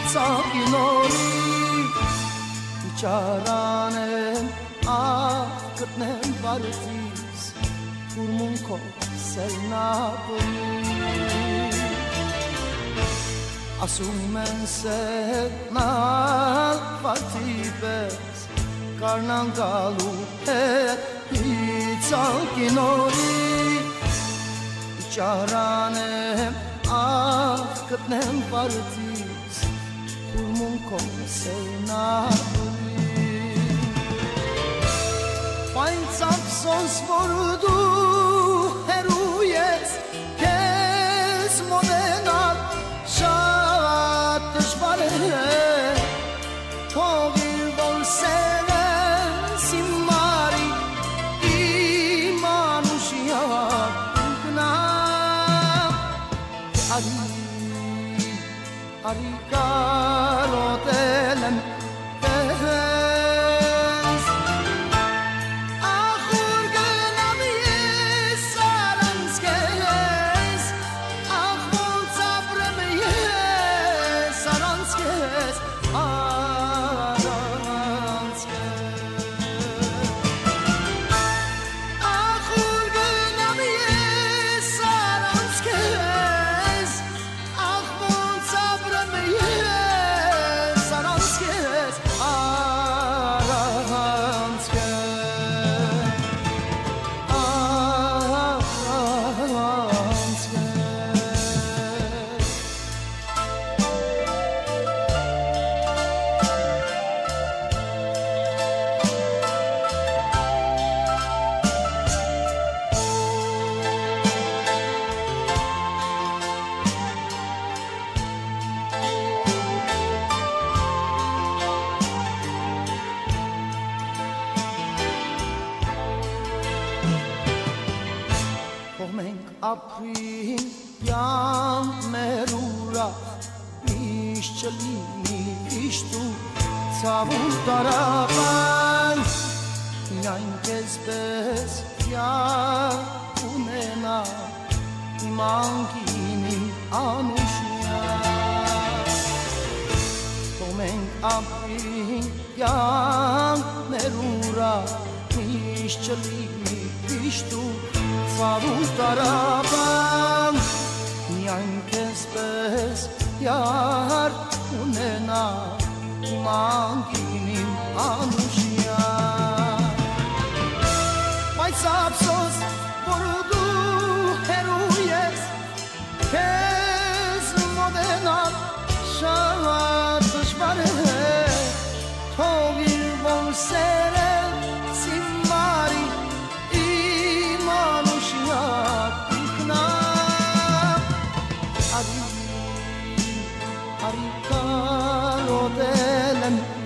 ծաղկինորի Իճարանեմ ակտնեմ բարդիս Ուրմունքով սերնապրի Ասում են սերնալ վարդի պես Կարնան գալու հետ ծաղկինորի Իճարանեմ ակտնեմ բարդիս Ուրմունքով սերնապրի Բայց ափսոս որ դու հեռու ես Քեզ մոտենալ շատ դժվար է Թողիր որ սերս իմ մարի Իմ անուշիակ ընկնամ Արի կարոտել եմ Ապրին յան մեր ուրախ միշտ չլինի իշտու ցավու տարապան Միայն քեզպես յան ունենա իմ անկին անուշնա Թող մենք ապրին յան մեր ուրախ միշտ չլինի իշտու Ցավու տարապան Միայն քեզպես յար ունենա Իմ անկին անուշիան Բայց ափսոս որ դու հեռու ես Քեզ մոտենալ շատ դժվար է Թողիր որ սերս իմ մարի Arika rodelen